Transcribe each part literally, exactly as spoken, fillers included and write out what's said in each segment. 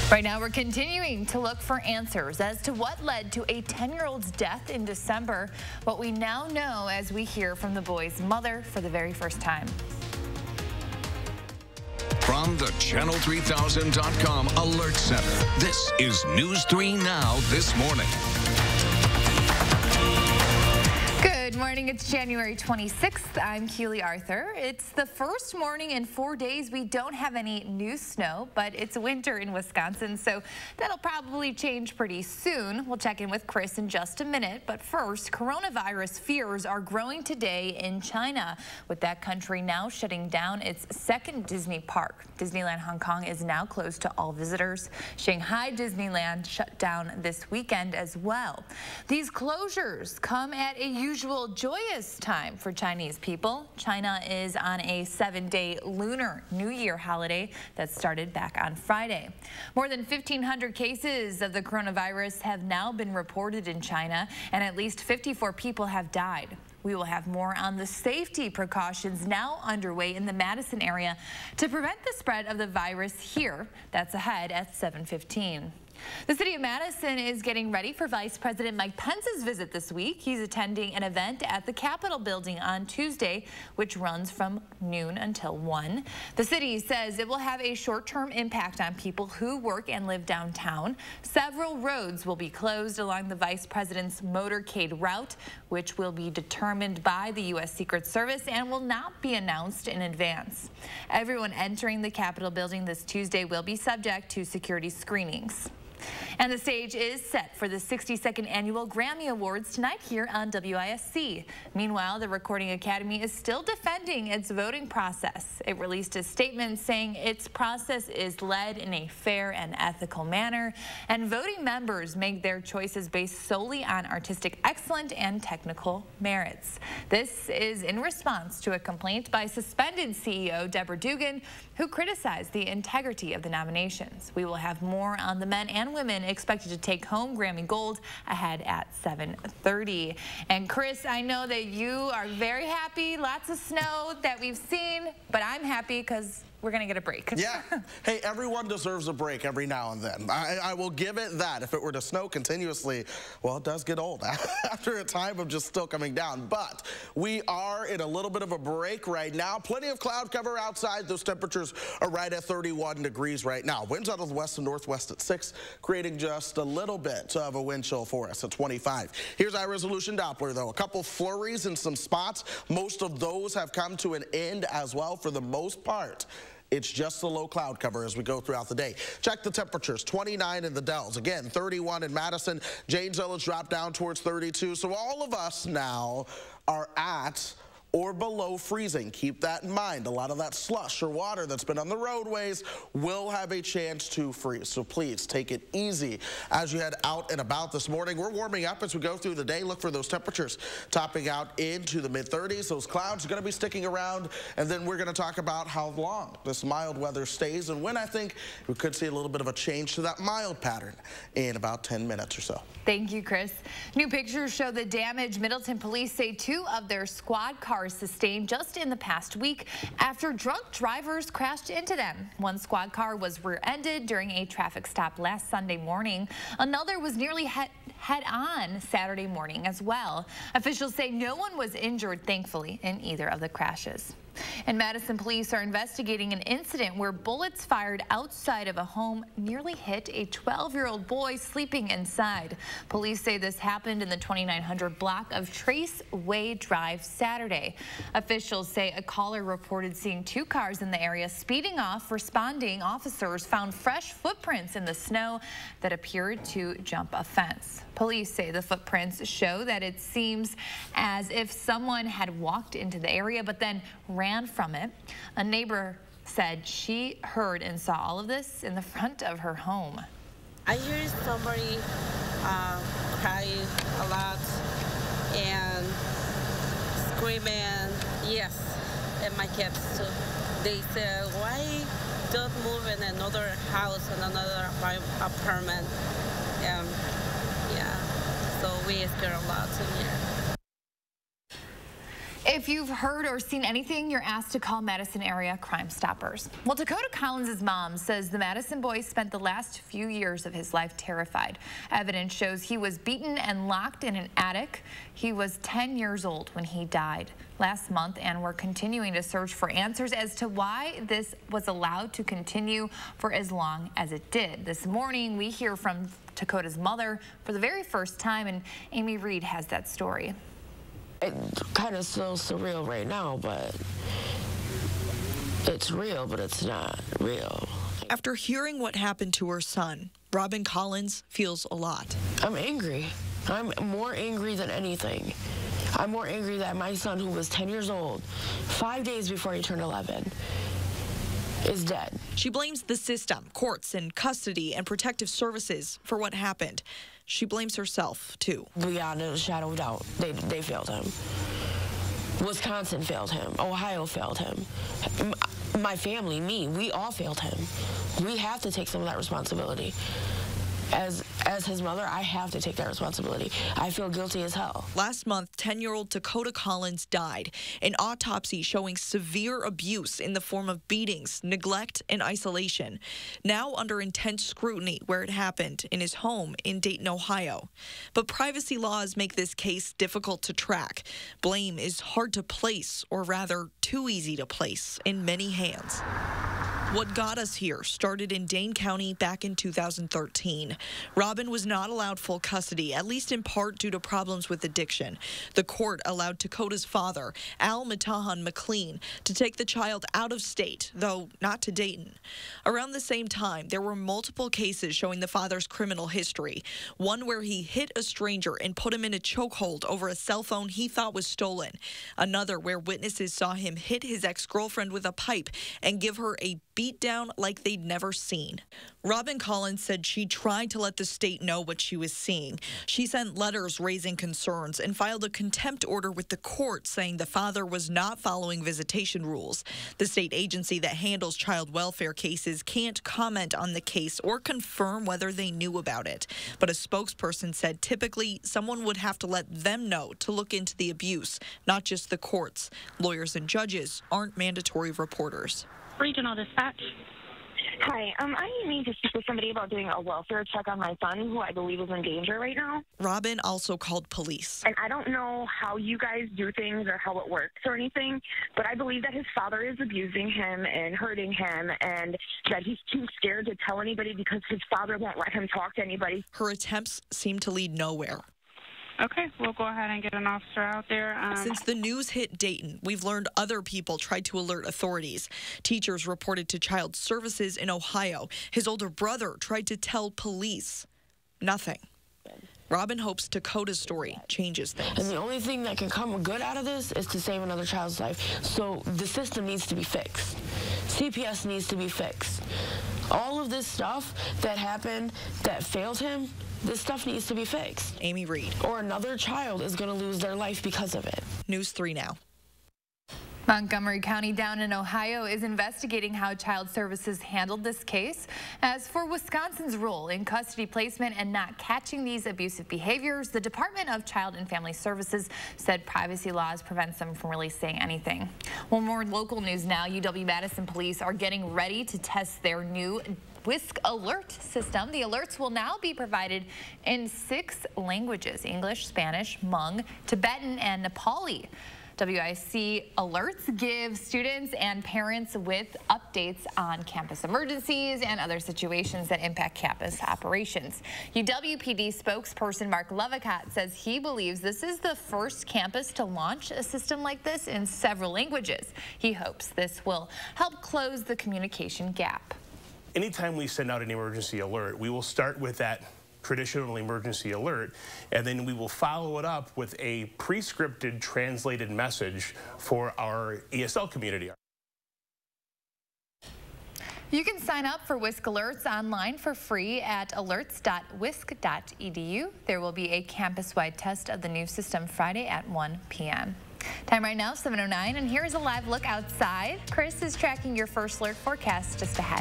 Right now, we're continuing to look for answers as to what led to a ten-year-old's death in December. What we now know as we hear from the boy's mother for the very first time. From the channel three thousand dot com Alert Center, this is News three Now This Morning. Good morning. It's January twenty-sixth. I'm Keely Arthur. It's the first morning in four days we don't have any new snow, but it's winter in Wisconsin, so that'll probably change pretty soon. We'll check in with Chris in just a minute, but first, coronavirus fears are growing today in China, with that country now shutting down its second Disney park. Disneyland Hong Kong is now closed to all visitors. Shanghai Disneyland shut down this weekend as well. These closures come at a usual joyous time for Chinese people. China is on a seven-day Lunar New Year holiday that started back on Friday. More than fifteen hundred cases of the coronavirus have now been reported in China, and at least fifty-four people have died. We will have more on the safety precautions now underway in the Madison area to prevent the spread of the virus here. That's ahead at seven fifteen. The city of Madison is getting ready for Vice President Mike Pence's visit this week. He's attending an event at the Capitol building on Tuesday, which runs from noon until one. The city says it will have a short-term impact on people who work and live downtown. Several roads will be closed along the Vice President's motorcade route, which will be determined by the U S Secret Service and will not be announced in advance. Everyone entering the Capitol building this Tuesday will be subject to security screenings. And the stage is set for the sixty-second Annual Grammy Awards tonight here on W I S C. Meanwhile, the Recording Academy is still defending its voting process. It released a statement saying its process is led in a fair and ethical manner, and voting members make their choices based solely on artistic excellence and technical merits. This is in response to a complaint by suspended C E O Deborah Dugan, who criticized the integrity of the nominations. We will have more on the men and women expected to take home Grammy Gold ahead at seven thirty. And Chris, I know that you are very happy. Lots of snow that we've seen, but I'm happy because we're going to get a break. Yeah. Hey, everyone deserves a break every now and then. I, I will give it that. If it were to snow continuously, well, it does get old after a time of just still coming down. But we are in a little bit of a break right now. Plenty of cloud cover outside. Those temperatures are right at thirty-one degrees right now. Winds out of the west and northwest at six, creating just a little bit of a wind chill for us at twenty-five. Here's our resolution Doppler, though. A couple flurries in some spots. Most of those have come to an end as well for the most part. It's just the low cloud cover as we go throughout the day. Check the temperatures, twenty-nine in the Dells. Again, thirty-one in Madison. Janesville has dropped down towards thirty-two. So all of us now are at or below freezing. Keep that in mind. A lot of that slush or water that's been on the roadways will have a chance to freeze. So please take it easy as you head out and about this morning. We're warming up as we go through the day. Look for those temperatures topping out into the mid thirties. Those clouds are going to be sticking around, and then we're going to talk about how long this mild weather stays and when I think we could see a little bit of a change to that mild pattern in about ten minutes or so. Thank you, Chris. New pictures show the damage Middleton police say two of their squad cars sustained just in the past week after drunk drivers crashed into them. One squad car was rear-ended during a traffic stop last Sunday morning. Another was nearly head head-on Saturday morning as well. Officials say no one was injured, thankfully, in either of the crashes. And Madison police are investigating an incident where bullets fired outside of a home nearly hit a twelve-year-old boy sleeping inside. Police say this happened in the twenty-nine hundred block of Trace Way Drive Saturday. Officials say a caller reported seeing two cars in the area speeding off. Responding officers found fresh footprints in the snow that appeared to jump a fence. Police say the footprints show that it seems as if someone had walked into the area but then ran from it. A neighbor said she heard and saw all of this in the front of her home. I hear somebody uh, cry a lot and screaming, yes, and my kids too. They said, why don't move in another house and another apartment? Um, yeah, so we scare a lot in here. If If you've heard or seen anything, you're asked to call Madison area Crime Stoppers. Well, Dakota Collins' mom says the Madison boy spent the last few years of his life terrified. Evidence shows he was beaten and locked in an attic. He was ten years old when he died last month, and we're continuing to search for answers as to why this was allowed to continue for as long as it did. This morning, we hear from Dakota's mother for the very first time, and Amy Reed has that story. It's kind of so surreal right now, but it's real, but it's not real. After hearing what happened to her son, Robin Collins feels a lot. I'm angry. I'm more angry than anything. I'm more angry that my son, who was ten years old, five days before he turned eleven, is dead. She blames the system, courts and custody and protective services for what happened. She blames herself, too. Beyond a shadow of doubt, they, they failed him. Wisconsin failed him. Ohio failed him. My family, me, we all failed him. We have to take some of that responsibility. As as his mother, I have to take that responsibility. I feel guilty as hell. Last month, ten-year-old Dakota Collins died. An autopsy showing severe abuse in the form of beatings, neglect, and isolation. Now under intense scrutiny where it happened, in his home in Dayton, Ohio. But privacy laws make this case difficult to track. Blame is hard to place, or rather, too easy to place, in many hands. What got us here started in Dane County back in two thousand thirteen. Robin was not allowed full custody, at least in part due to problems with addiction. The court allowed Dakota's father, Al Matahan McLean, to take the child out of state, though not to Dayton. Around the same time, there were multiple cases showing the father's criminal history. One where he hit a stranger and put him in a chokehold over a cell phone he thought was stolen. Another where witnesses saw him hit his ex-girlfriend with a pipe and give her a beat down like they'd never seen. Robin Collins said she tried to let the state know what she was seeing. She sent letters raising concerns and filed a contempt order with the court saying the father was not following visitation rules. The state agency that handles child welfare cases can't comment on the case or confirm whether they knew about it. But a spokesperson said typically someone would have to let them know to look into the abuse, not just the courts. Lawyers and judges aren't mandatory reporters. Regional dispatch. Hi, um, I need to speak with somebody about doing a welfare check on my son, who I believe is in danger right now. Robin also called police. And I don't know how you guys do things or how it works or anything, but I believe that his father is abusing him and hurting him, and that he's too scared to tell anybody because his father won't let him talk to anybody. Her attempts seem to lead nowhere. Okay, we'll go ahead and get an officer out there. Um, Since the news hit Dayton, we've learned other people tried to alert authorities. Teachers reported to Child Services in Ohio. His older brother tried to tell police. Nothing. Robin hopes Dakota's story changes things. And the only thing that can come good out of this is to save another child's life. So the system needs to be fixed. C P S needs to be fixed. All of this stuff that happened that failed him, this stuff needs to be fixed. Amy Reed. Or another child is going to lose their life because of it. News three now. Montgomery County down in Ohio is investigating how Child Services handled this case. As for Wisconsin's role in custody placement and not catching these abusive behaviors, the Department of Child and Family Services said privacy laws prevents them from really saying anything. Well, more local news now. U W-Madison police are getting ready to test their new Whisk Alert system. The alerts will now be provided in six languages: English, Spanish, Hmong, Tibetan, and Nepali. W I C alerts give students and parents with updates on campus emergencies and other situations that impact campus operations. U W P D spokesperson Mark Levicat says he believes this is the first campus to launch a system like this in several languages. He hopes this will help close the communication gap. Anytime we send out an emergency alert, we will start with that traditional emergency alert, and then we will follow it up with a pre-scripted translated message for our E S L community. You can sign up for Whisk Alerts online for free at alerts dot whisk dot e d u. There will be a campus-wide test of the new system Friday at one p m Time right now, seven oh nine, and here's a live look outside. Chris is tracking your first alert forecast just ahead.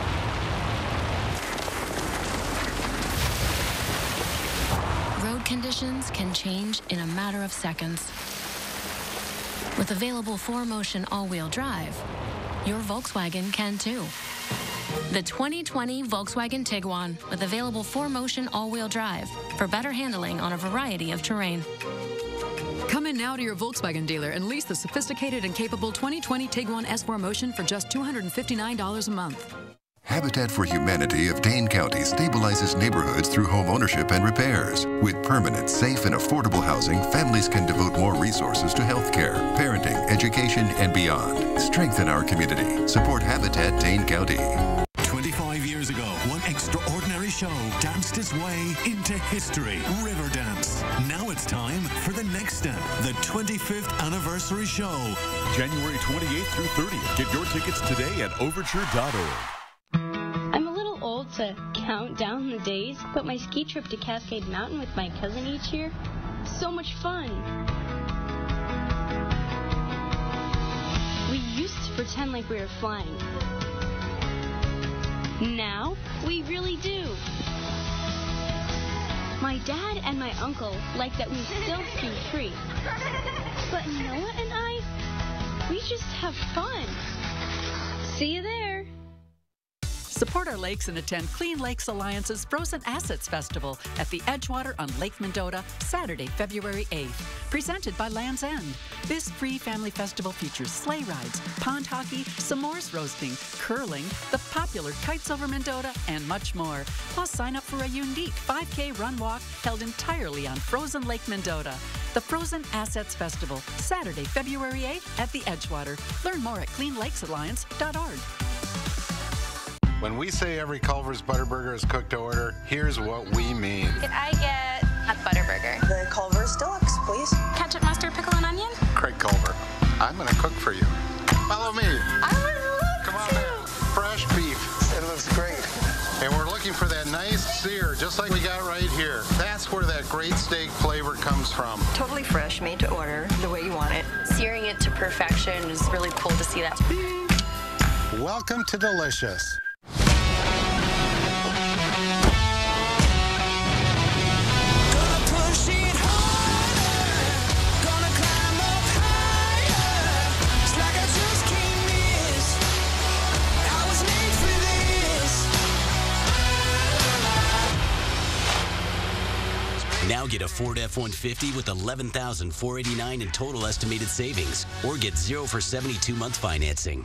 Road conditions conditions can change in a matter of seconds. With available four-motion all-wheel drive, your Volkswagen can too. The twenty twenty Volkswagen Tiguan with available four-motion all-wheel drive for better handling on a variety of terrain. Come in now to your Volkswagen dealer and lease the sophisticated and capable twenty twenty Tiguan S four Motion for just two hundred fifty-nine dollars a month. Habitat for Humanity of Dane County stabilizes neighborhoods through home ownership and repairs. With permanent, safe, and affordable housing, families can devote more resources to health care, parenting, education, and beyond. Strengthen our community. Support Habitat Dane County. twenty-five years ago, one extraordinary show danced its way into history, River Dance. Now it's time for the next step, the twenty-fifth anniversary show. January twenty-eighth through thirtieth. Get your tickets today at overture dot org. I'm a little old to count down the days, but my ski trip to Cascade Mountain with my cousin each year, so much fun. We used to pretend like we were flying. Now, we really do. My dad and my uncle like that we still ski free. But Noah and I, we just have fun. See you there. Support our lakes and attend Clean Lakes Alliance's Frozen Assets Festival at the Edgewater on Lake Mendota, Saturday, February eighth. Presented by Land's End. This free family festival features sleigh rides, pond hockey, s'mores roasting, curling, the popular kites over Mendota, and much more. Plus, sign up for a unique five K run walk held entirely on frozen Lake Mendota. The Frozen Assets Festival, Saturday, February eighth at the Edgewater. Learn more at clean lakes alliance dot org. When we say every Culver's Butterburger is cooked to order, here's what we mean. Could I get a Butterburger? The Culver's Deluxe, please. Ketchup, mustard, pickle, and onion? Craig Culver, I'm going to cook for you. Follow me. I would love Come on to. in. Fresh beef. It looks great. And we're looking for that nice sear, just like we got right here. That's where that great steak flavor comes from. Totally fresh, made to order, the way you want it. Searing it to perfection is really cool to see that. Welcome to Delicious. Now get a Ford F one fifty with eleven thousand four hundred eighty-nine dollars in total estimated savings, or get zero for seventy-two month financing.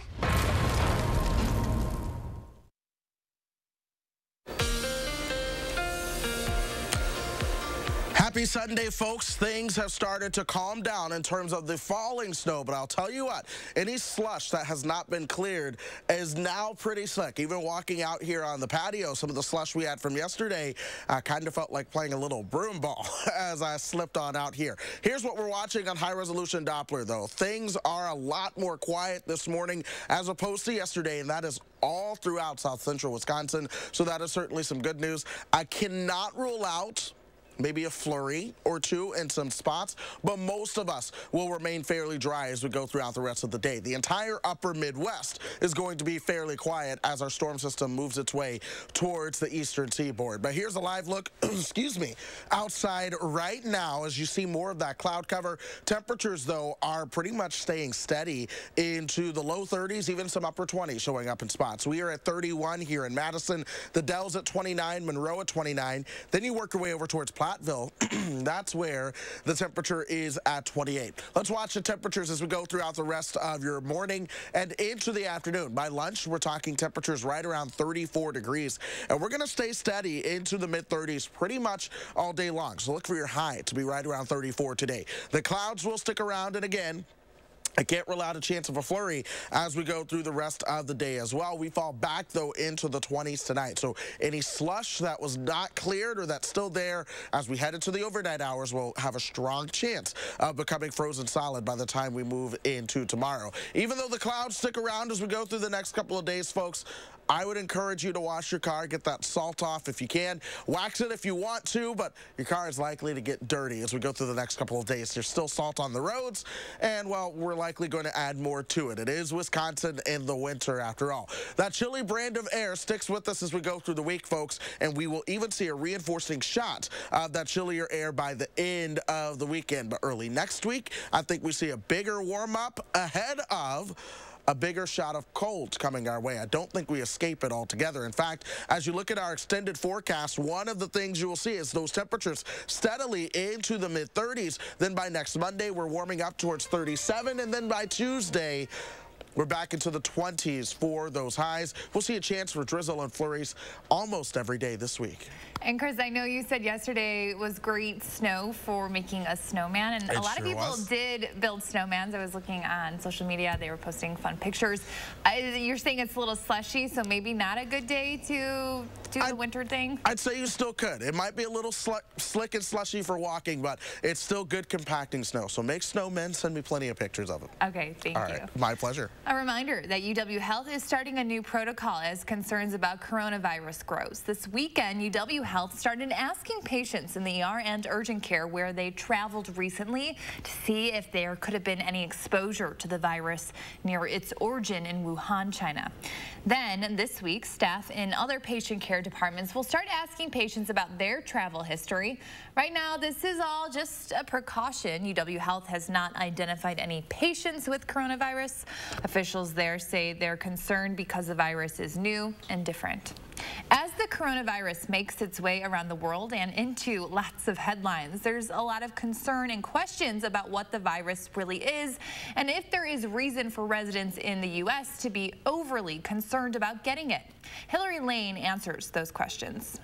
Happy Sunday, folks. Things have started to calm down in terms of the falling snow, but I'll tell you what, any slush that has not been cleared is now pretty slick. Even walking out here on the patio, some of the slush we had from yesterday, I kind of felt like playing a little broom ball as I slipped on out here. Here's what we're watching on high-resolution Doppler, though. Things are a lot more quiet this morning as opposed to yesterday, and that is all throughout south central Wisconsin, so that is certainly some good news. I cannot rule out maybe a flurry or two in some spots, but most of us will remain fairly dry as we go throughout the rest of the day. The entire upper Midwest is going to be fairly quiet as our storm system moves its way towards the eastern seaboard. But here's a live look, excuse me, outside right now as you see more of that cloud cover. Temperatures, though, are pretty much staying steady into the low thirties, even some upper twenties showing up in spots. We are at thirty-one here in Madison. The Dells at twenty-nine, Monroe at twenty-nine. Then you work your way over towards Platteville. That's where the temperature is at twenty-eight. Let's watch the temperatures as we go throughout the rest of your morning and into the afternoon. By lunch, we're talking temperatures right around thirty-four degrees, and we're going to stay steady into the mid thirties pretty much all day long. So look for your high to be right around thirty-four today. The clouds will stick around, and again, I can't rule out a chance of a flurry as we go through the rest of the day as well. We fall back, though, into the twenties tonight. So any slush that was not cleared or that's still there as we head into the overnight hours will have a strong chance of becoming frozen solid by the time we move into tomorrow. Even though the clouds stick around as we go through the next couple of days, folks, I would encourage you to wash your car, get that salt off if you can. Wax it if you want to, but your car is likely to get dirty as we go through the next couple of days. There's still salt on the roads, and, well, we're likely going to add more to it. It is Wisconsin in the winter, after all. That chilly brand of air sticks with us as we go through the week, folks, and we will even see a reinforcing shot of that chillier air by the end of the weekend. But early next week, I think we see a bigger warm-up ahead of a bigger shot of cold coming our way. I don't think we escape it altogether. In fact, as you look at our extended forecast, one of the things you will see is those temperatures steadily into the mid thirties. Then by next Monday, we're warming up towards thirty-seven, and then by Tuesday, we're back into the twenties for those highs. We'll see a chance for drizzle and flurries almost every day this week. And Chris, I know you said yesterday was great snow for making a snowman, and It a lot sure of people was. did build snowmans. I was looking on social media; they were posting fun pictures. I, you're saying it's a little slushy, so maybe not a good day to do the I'd, winter thing? I'd say you still could. It might be a little sl slick and slushy for walking, but it's still good compacting snow. So make snowmen. Send me plenty of pictures of them. Okay, thank All you. right, my pleasure. A reminder that U W Health is starting a new protocol as concerns about coronavirus grows. This weekend, U W Health started asking patients in the E R and urgent care where they traveled recently to see if there could have been any exposure to the virus near its origin in Wuhan, China. Then this week, staff in other patient care departments will start asking patients about their travel history. Right now, this is all just a precaution. U W Health has not identified any patients with coronavirus. Officials there say they're concerned because the virus is new and different. As the coronavirus makes its way around the world and into lots of headlines, there's a lot of concern and questions about what the virus really is and if there is reason for residents in the U S to be overly concerned about getting it. Hillary Lane answers those questions.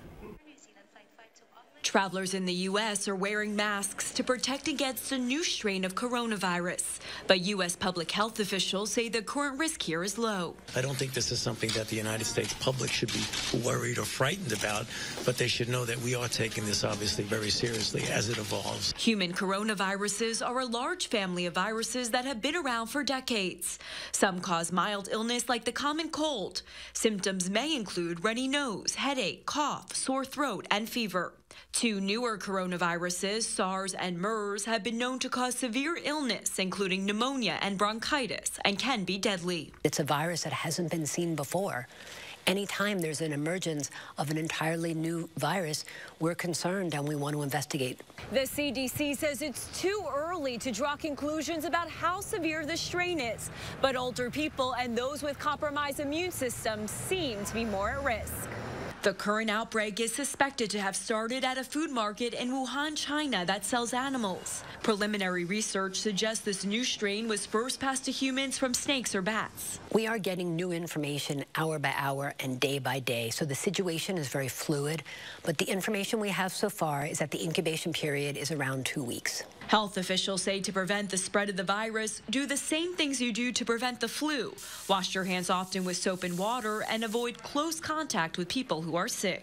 Travelers in the U S are wearing masks to protect against a new strain of coronavirus. But U S public health officials say the current risk here is low. I don't think this is something that the United States public should be worried or frightened about, but they should know that we are taking this obviously very seriously as it evolves. Human coronaviruses are a large family of viruses that have been around for decades. Some cause mild illness like the common cold. Symptoms may include runny nose, headache, cough, sore throat, and fever. Two newer coronaviruses, SARS and MERS, have been known to cause severe illness, including pneumonia and bronchitis, and can be deadly. It's a virus that hasn't been seen before. Anytime there's an emergence of an entirely new virus, we're concerned and we want to investigate. The C D C says it's too early to draw conclusions about how severe the strain is, but older people and those with compromised immune systems seem to be more at risk. The current outbreak is suspected to have started at a food market in Wuhan, China that sells animals. Preliminary research suggests this new strain was first passed to humans from snakes or bats. We are getting new information hour by hour and day by day, so the situation is very fluid. But the information we have so far is that the incubation period is around two weeks. Health officials say to prevent the spread of the virus, do the same things you do to prevent the flu. Wash your hands often with soap and water and avoid close contact with people who are sick.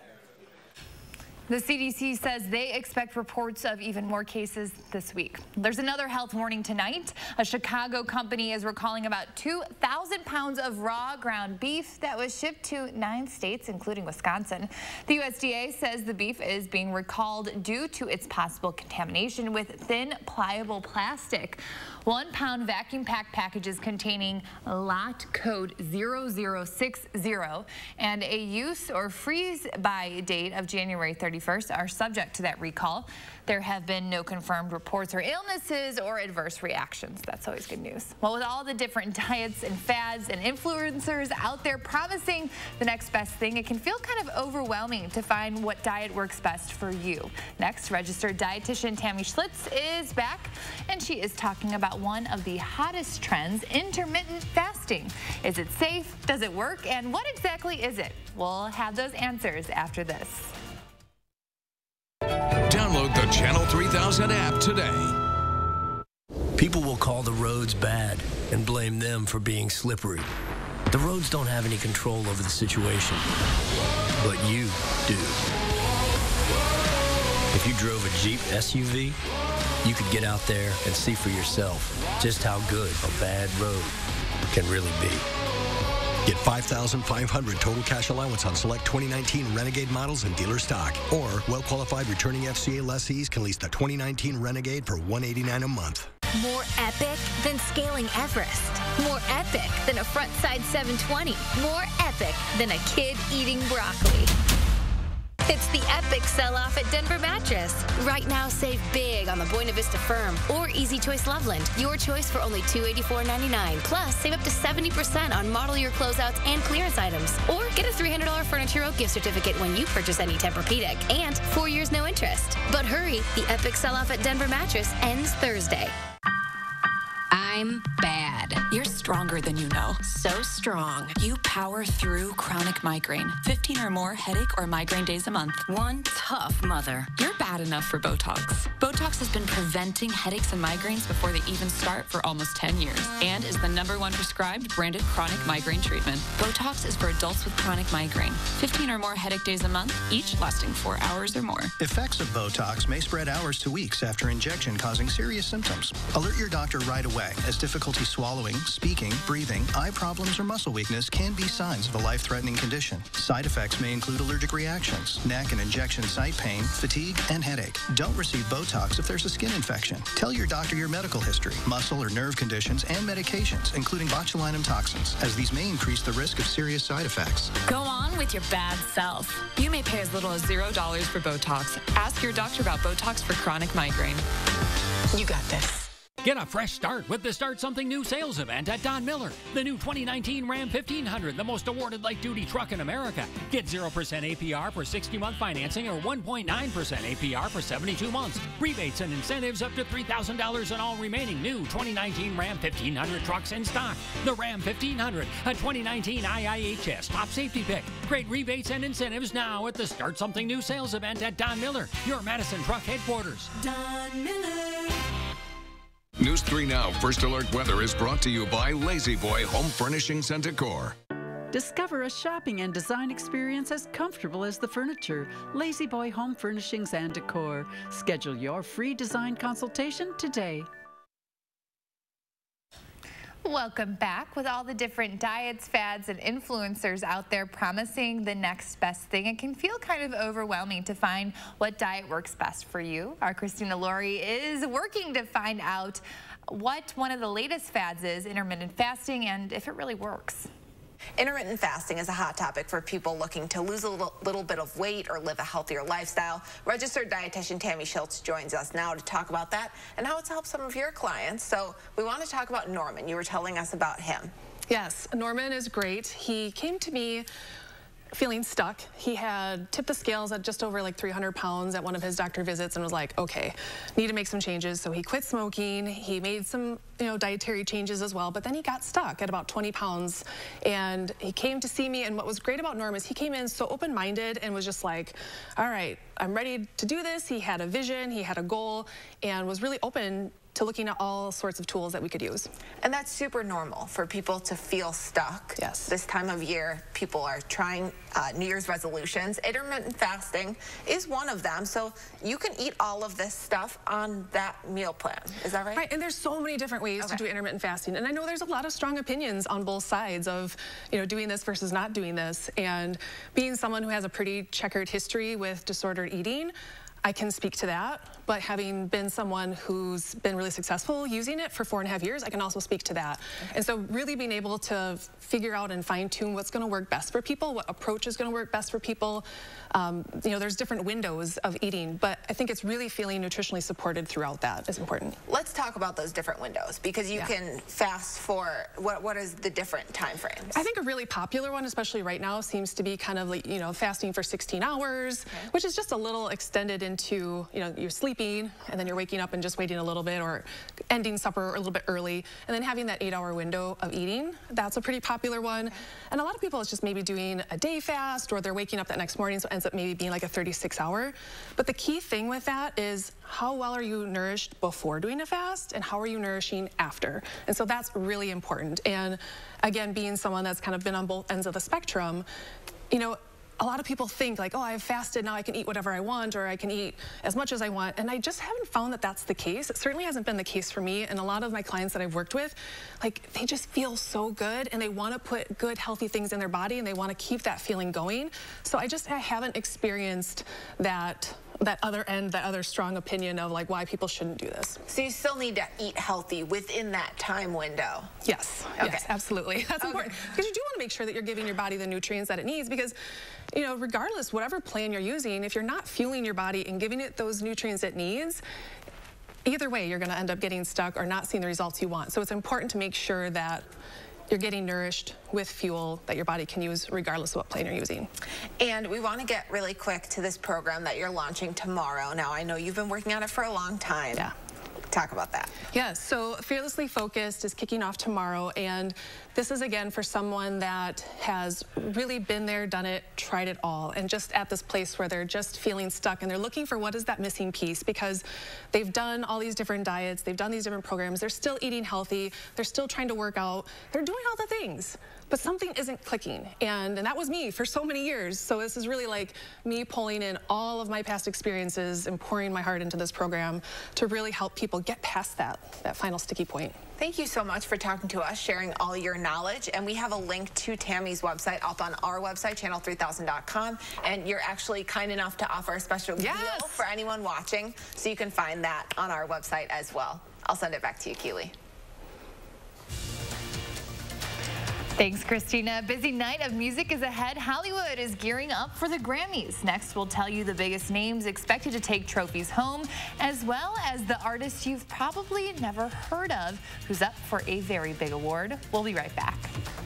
The C D C says they expect reports of even more cases this week. There's another health warning tonight. A Chicago company is recalling about two thousand pounds of raw ground beef that was shipped to nine states, including Wisconsin. The U S D A says the beef is being recalled due to its possible contamination with thin, pliable plastic. One pound vacuum pack packages containing lot code zero zero six zero and a use or freeze by date of January thirty-first are subject to that recall. There have been no confirmed reports or illnesses or adverse reactions. That's always good news. Well, with all the different diets and fads and influencers out there promising the next best thing, it can feel kind of overwhelming to find what diet works best for you. Next, registered dietitian Tammy Schlitz is back, and she is talking about one of the hottest trends, intermittent fasting. Is it safe? Does it work? And what exactly is it? We'll have those answers after this. Download the Channel three thousand app today. People will call the roads bad and blame them for being slippery. The roads don't have any control over the situation, but you do. If you drove a Jeep S U V, you could get out there and see for yourself just how good a bad road can really be. Get five thousand five hundred dollars total cash allowance on select twenty nineteen Renegade models in dealer stock. Or well-qualified returning F C A lessees can lease the twenty nineteen Renegade for one hundred eighty-nine dollars a month. More epic than scaling Everest. More epic than a frontside seven twenty. More epic than a kid eating broccoli. It's the epic sell-off at Denver Mattress. Right now, save big on the Buena Vista Firm or Easy Choice Loveland. Your choice for only two hundred eighty-four ninety-nine. Plus, save up to seventy percent on model year closeouts and clearance items. Or get a three hundred dollars Furniture Row gift certificate when you purchase any Tempur-Pedic. And four years no interest. But hurry, the epic sell-off at Denver Mattress ends Thursday. I'm bad. You're stronger than you know. So strong. You power through chronic migraine. fifteen or more headache or migraine days a month. One tough mother. You're bad enough for Botox. Botox has been preventing headaches and migraines before they even start for almost ten years and is the number one prescribed branded chronic migraine treatment. Botox is for adults with chronic migraine. fifteen or more headache days a month, each lasting four hours or more. Effects of Botox may spread hours to weeks after injection, causing serious symptoms. Alert your doctor right away, as difficulty swallowing, speaking, breathing, eye problems, or muscle weakness can be signs of a life-threatening condition. Side effects may include allergic reactions, neck and injection site pain, fatigue, and headache. Don't receive Botox if there's a skin infection. Tell your doctor your medical history, muscle or nerve conditions, and medications, including botulinum toxins, as these may increase the risk of serious side effects. Go on with your bad self. You may pay as little as zero dollars for Botox. Ask your doctor about Botox for chronic migraine. You got this. Get a fresh start with the Start Something New sales event at Don Miller. The new twenty nineteen Ram fifteen hundred, the most awarded light-duty truck in America. Get zero percent A P R for sixty-month financing or one point nine percent A P R for seventy-two months. Rebates and incentives up to three thousand dollars on all remaining new twenty nineteen Ram fifteen hundred trucks in stock. The Ram fifteen hundred, a twenty nineteen I I H S top safety pick. Great rebates and incentives now at the Start Something New sales event at Don Miller, your Madison truck headquarters. Don Miller. News three Now First Alert Weather is brought to you by Lazy Boy Home Furnishings and Decor. Discover a shopping and design experience as comfortable as the furniture. Lazy Boy Home Furnishings and Decor. Schedule your free design consultation today. Welcome back. With all the different diets, fads, and influencers out there promising the next best thing, it can feel kind of overwhelming to find what diet works best for you. Our Christina Laurie is working to find out what one of the latest fads is, intermittent fasting, and if it really works. Intermittent fasting is a hot topic for people looking to lose a little, little bit of weight or live a healthier lifestyle. Registered dietitian Tammy Schultz joins us now to talk about that and how it's helped some of your clients. So we want to talk about Norman. You were telling us about him. Yes, Norman is great. He came to me feeling stuck. He had tipped the scales at just over like three hundred pounds at one of his doctor visits and was like, okay, need to make some changes. So he quit smoking. He made some, you know, dietary changes as well, but then he got stuck at about twenty pounds and he came to see me. And what was great about Norm is he came in so open-minded and was just like, all right, I'm ready to do this. He had a vision, he had a goal, and was really open to looking at all sorts of tools that we could use. And that's super normal for people to feel stuck. Yes. This time of year, people are trying uh, New Year's resolutions. Intermittent fasting is one of them. So you can eat all of this stuff on that meal plan. Is that right? Right, and there's so many different ways okay. to do intermittent fasting. And I know there's a lot of strong opinions on both sides of, you know, doing this versus not doing this. And being someone who has a pretty checkered history with disordered eating, I can speak to that, but having been someone who's been really successful using it for four and a half years, I can also speak to that. Okay. And so really being able to figure out and fine tune what's gonna work best for people, what approach is gonna work best for people. Um, you know, there's different windows of eating, but I think it's really feeling nutritionally supported throughout that is important. Let's talk about those different windows, because you yeah. can fast for, what, what is the different time frames? I think a really popular one, especially right now, seems to be kind of like, you know, fasting for sixteen hours, okay. which is just a little extended into, you know, you're sleeping and then you're waking up and just waiting a little bit, or ending supper a little bit early, and then having that eight hour window of eating. That's a pretty popular one. Okay. And a lot of people, it's just maybe doing a day fast, or they're waking up that next morning, so it ends up maybe being like a thirty-six hour. But the key thing with that is how well are you nourished before doing a fast, and how are you nourishing after? And so that's really important. And again, being someone that's kind of been on both ends of the spectrum, you know, a lot of people think like, oh, I've fasted, now I can eat whatever I want, or I can eat as much as I want. And I just haven't found that that's the case. It certainly hasn't been the case for me. And a lot of my clients that I've worked with, like, they just feel so good, and they want to put good, healthy things in their body, and they want to keep that feeling going. So I just I haven't experienced that that other end, that other strong opinion of like why people shouldn't do this. So you still need to eat healthy within that time window? Yes, okay. Yes, absolutely. That's okay. important, because you do want to make sure that you're giving your body the nutrients that it needs, because, you know, regardless, whatever plan you're using, if you're not fueling your body and giving it those nutrients it needs, either way, you're going to end up getting stuck or not seeing the results you want. So it's important to make sure that you're getting nourished with fuel that your body can use regardless of what plan you're using. And we want to get really quick to this program that you're launching tomorrow. Now, I know you've been working on it for a long time. Yeah. Talk about that. Yes, so Fearlessly Focused is kicking off tomorrow, and this is again for someone that has really been there, done it, tried it all, and just at this place where they're just feeling stuck and they're looking for what is that missing piece, because they've done all these different diets, they've done these different programs, they're still eating healthy, they're still trying to work out, they're doing all the things, but something isn't clicking. And, and that was me for so many years. So this is really like me pulling in all of my past experiences and pouring my heart into this program to really help people get past that, that final sticky point. Thank you so much for talking to us, sharing all your knowledge. And we have a link to Tammy's website up on our website, channel three thousand dot com. And you're actually kind enough to offer a special yes. deal for anyone watching. So you can find that on our website as well. I'll send it back to you, Keely. Thanks, Christina. Busy night of music is ahead. Hollywood is gearing up for the Grammys. Next, we'll tell you the biggest names expected to take trophies home, as well as the artist you've probably never heard of, who's up for a very big award. We'll be right back.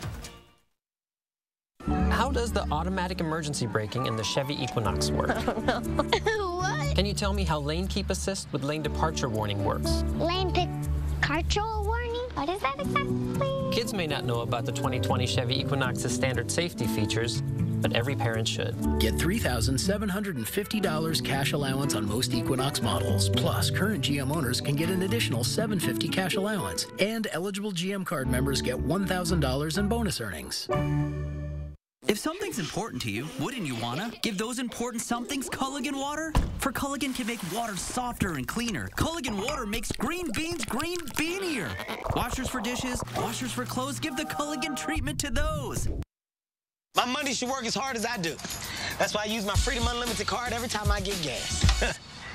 How does the automatic emergency braking in the Chevy Equinox work? I don't know. What? Can you tell me how lane keep assist with lane departure warning works? Lane departure warning? What is that exactly? Kids may not know about the twenty twenty Chevy Equinox's standard safety features, but every parent should. Get three thousand seven hundred fifty dollars cash allowance on most Equinox models. Plus, current G M owners can get an additional seven hundred fifty dollars cash allowance. And eligible G M card members get one thousand dollars in bonus earnings. If something's important to you, wouldn't you wanna give those important somethings Culligan water? For Culligan can make water softer and cleaner. Culligan water makes green beans green beanier. Washers for dishes, washers for clothes, give the Culligan treatment to those. My money should work as hard as I do. That's why I use my Freedom Unlimited card every time I get gas.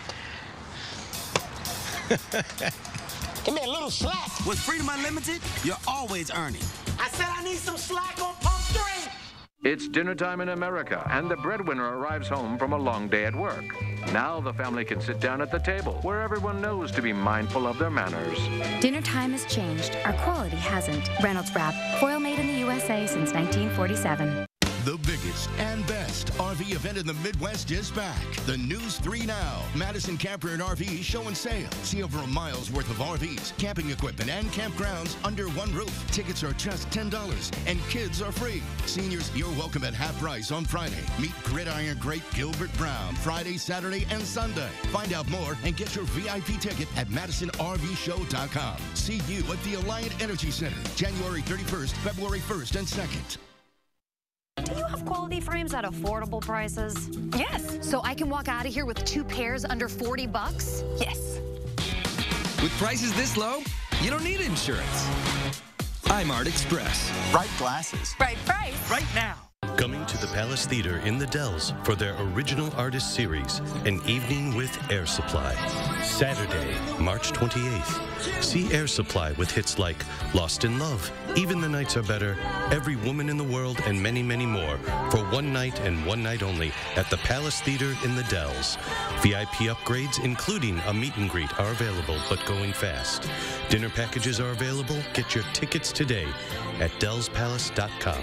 Give me a little slack. With Freedom Unlimited, you're always earning. I said I need some slack on pump three. It's dinner time in America, and the breadwinner arrives home from a long day at work. Now the family can sit down at the table, where everyone knows to be mindful of their manners. Dinner time has changed. Our quality hasn't. Reynolds Wrap, foil made in the U S A since nineteen forty-seven. The biggest and best R V event in the Midwest is back. The News three Now. Madison Camper and R V show and sale. See over a mile's worth of R Vs, camping equipment, and campgrounds under one roof. Tickets are just ten dollars, and kids are free. Seniors, you're welcome at half price on Friday. Meet Gridiron Great Gilbert Brown Friday, Saturday, and Sunday. Find out more and get your V I P ticket at madison R V show dot com. See you at the Alliant Energy Center, January thirty-first, February first, and second. Do you have quality frames at affordable prices? Yes. So I can walk out of here with two pairs under forty bucks? Yes. With prices this low, you don't need insurance. I'm Art Express. Bright glasses. Right price. Right now. Coming to the Palace Theater in the Dells for their Original Artist Series, An Evening with Air Supply. Saturday, March twenty-eighth. See Air Supply with hits like Lost in Love, Even the Nights Are Better, Every Woman in the World, and many, many more for one night and one night only at the Palace Theater in the Dells. V I P upgrades, including a meet and greet, are available but going fast. Dinner packages are available. Get your tickets today at dells palace dot com.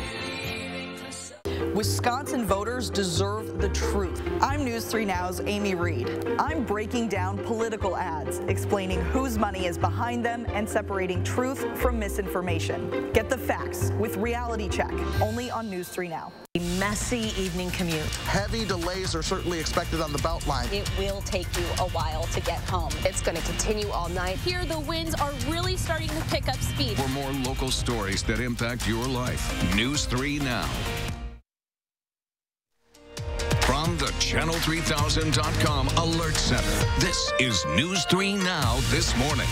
Wisconsin voters deserve the truth. I'm News three Now's Amy Reed. I'm breaking down political ads, explaining whose money is behind them and separating truth from misinformation. Get the facts with Reality Check, only on News three Now. A messy evening commute. Heavy delays are certainly expected on the Beltline. It will take you a while to get home. It's going to continue all night. Here, the winds are really starting to pick up speed. For more local stories that impact your life, News three Now. from the channel three thousand dot com Alert Center. This is News three Now This Morning.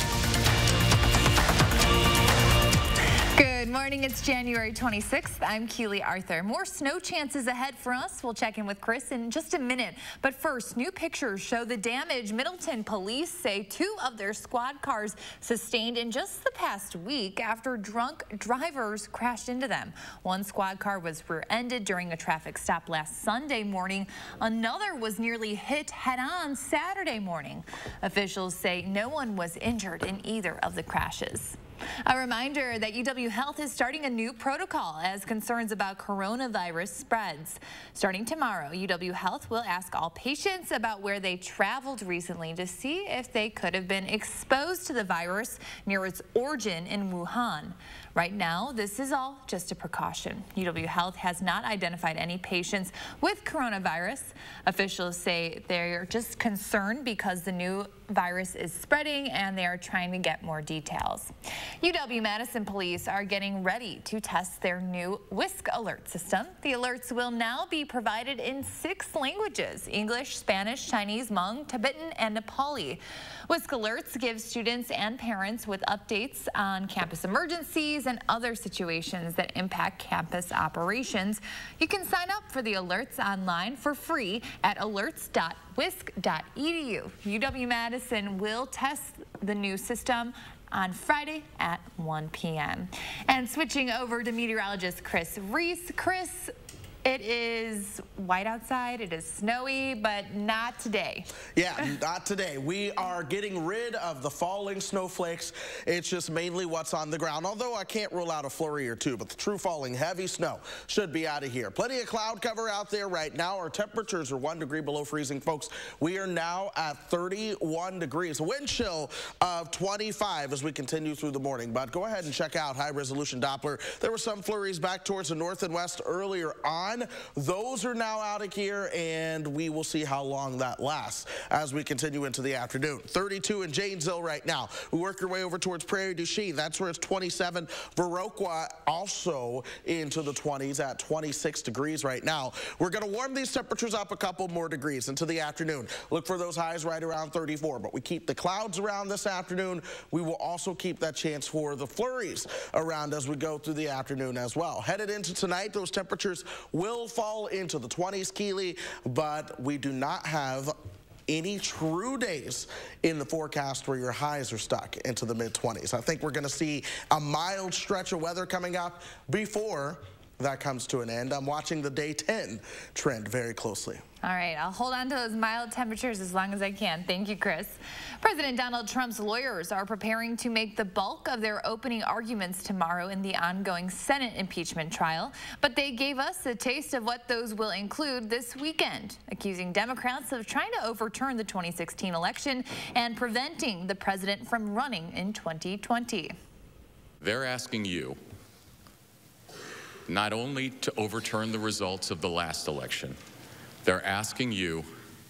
Good morning. It's January twenty-sixth. I'm Keely Arthur. More snow chances ahead for us. We'll check in with Chris in just a minute. But first, new pictures show the damage Middleton police say two of their squad cars sustained in just the past week after drunk drivers crashed into them. One squad car was rear-ended during a traffic stop last Sunday morning. Another was nearly hit head-on Saturday morning. Officials say no one was injured in either of the crashes. A reminder that U W Health is starting a new protocol as concerns about coronavirus spreads. Starting tomorrow, U W Health will ask all patients about where they traveled recently to see if they could have been exposed to the virus near its origin in Wuhan. Right now, this is all just a precaution. U W Health has not identified any patients with coronavirus. Officials say they're just concerned because the new virus is spreading and they are trying to get more details. U W Madison police are getting ready to test their new Whisk alert system. The alerts will now be provided in six languages: English, Spanish, Chinese, Hmong, Tibetan, and Nepali. Whisk alerts give students and parents with updates on campus emergencies and other situations that impact campus operations. You can sign up for the alerts online for free at alerts dot whisk dot e d u. U W Madison will test the new system on Friday at one p m And switching over to meteorologist Chris Reese. Chris, it is white outside, it is snowy, but not today. Yeah, not today. We are getting rid of the falling snowflakes. It's just mainly what's on the ground, although I can't rule out a flurry or two, but the true falling heavy snow should be out of here. Plenty of cloud cover out there right now. Our temperatures are one degree below freezing, folks. We are now at thirty-one degrees. A wind chill of twenty-five as we continue through the morning, but go ahead and check out high-resolution Doppler. There were some flurries back towards the north and west earlier on. Those are now out of here, and we will see how long that lasts as we continue into the afternoon. thirty-two in Janesville right now. We work our way over towards Prairie du Chien. That's where it's twenty-seven. Viroqua also into the twenties at twenty-six degrees right now. We're going to warm these temperatures up a couple more degrees into the afternoon. Look for those highs right around thirty-four, but we keep the clouds around this afternoon. We will also keep that chance for the flurries around as we go through the afternoon as well. Headed into tonight, those temperatures will fall into the twenties, Keely, but we do not have any true days in the forecast where your highs are stuck into the mid twenties. I think we're going to see a mild stretch of weather coming up before that comes to an end. I'm watching the day ten trend very closely. All right, I'll hold on to those mild temperatures as long as I can. Thank you, Chris. President Donald Trump's lawyers are preparing to make the bulk of their opening arguments tomorrow in the ongoing Senate impeachment trial, but they gave us a taste of what those will include this weekend, accusing Democrats of trying to overturn the twenty sixteen election and preventing the president from running in twenty twenty. They're asking you not only to overturn the results of the last election, they're asking you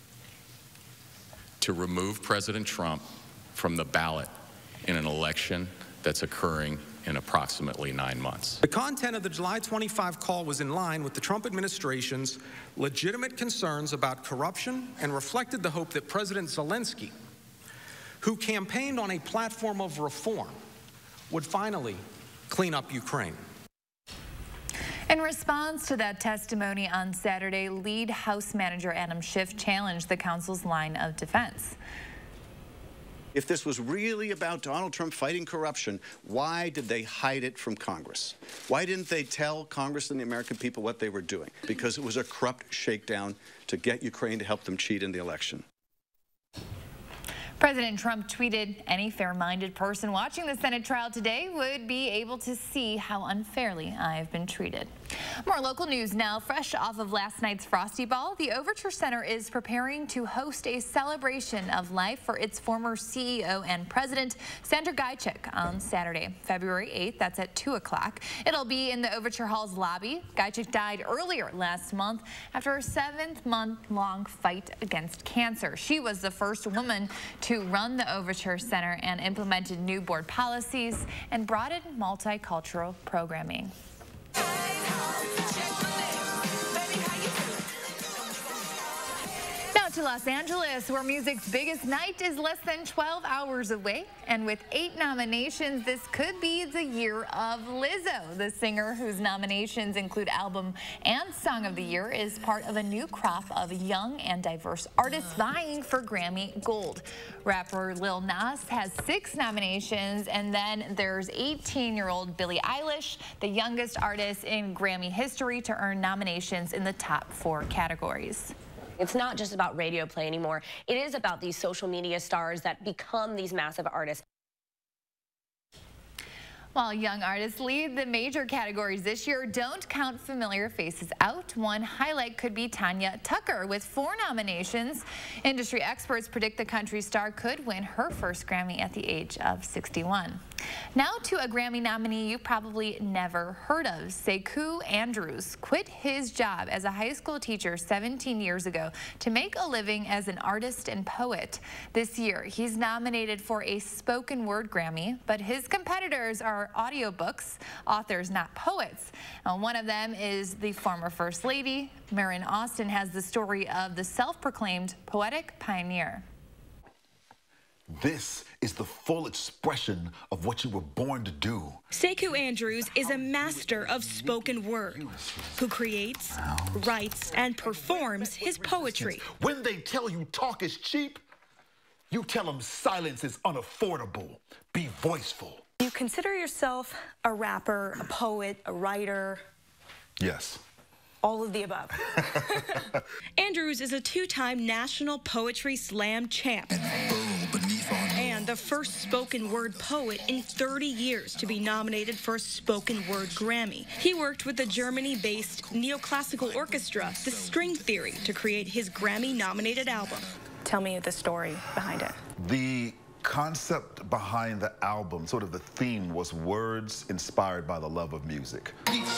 to remove President Trump from the ballot in an election that's occurring in approximately nine months. The content of the July twenty-fifth call was in line with the Trump administration's legitimate concerns about corruption and reflected the hope that President Zelensky, who campaigned on a platform of reform, would finally clean up Ukraine. In response to that testimony on Saturday, lead House Manager Adam Schiff challenged the council's line of defense. If this was really about Donald Trump fighting corruption, why did they hide it from Congress? Why didn't they tell Congress and the American people what they were doing? Because it was a corrupt shakedown to get Ukraine to help them cheat in the election. President Trump tweeted, "Any fair-minded person watching the Senate trial today would be able to see how unfairly I have been treated." More local news now. Fresh off of last night's Frosty Ball, the Overture Center is preparing to host a celebration of life for its former C E O and president, Sandra Gajcik, on Saturday, February eighth. That's at two o'clock. It'll be in the Overture Hall's lobby. Gajcik died earlier last month after a seven-month-long fight against cancer. She was the first woman to to run the Overture Center and implemented new board policies and brought in multicultural programming. to Los Angeles, where music's biggest night is less than twelve hours away. And with eight nominations, this could be the year of Lizzo. The singer, whose nominations include Album and Song of the Year, is part of a new crop of young and diverse artists vying for Grammy Gold. Rapper Lil Nas has six nominations, and then there's eighteen-year-old Billie Eilish, the youngest artist in Grammy history to earn nominations in the top four categories. It's not just about radio play anymore. It is about these social media stars that become these massive artists. While young artists lead the major categories this year, don't count familiar faces out. One highlight could be Tanya Tucker with four nominations. Industry experts predict the country star could win her first Grammy at the age of sixty-one. Now to a Grammy nominee you probably never heard of. Sekou Andrews quit his job as a high school teacher seventeen years ago to make a living as an artist and poet. This year, he's nominated for a spoken word Grammy, but his competitors are audiobooks, authors, not poets. Now, one of them is the former First Lady. Maren Austin has the story of the self-proclaimed poetic pioneer. This is the full expression of what you were born to do. Sekou Andrews is a master of spoken word who creates, writes, and performs his poetry. When they tell you talk is cheap, you tell them silence is unaffordable. Be voiceful. You consider yourself a rapper, a poet, a writer? Yes. All of the above. Andrews is a two-time National Poetry Slam champ and the first spoken word poet in thirty years to be nominated for a spoken word Grammy. He worked with the Germany-based neoclassical orchestra, The String Theory, to create his Grammy-nominated album. Tell me the story behind it. The concept behind the album, sort of the theme, was words inspired by the love of music.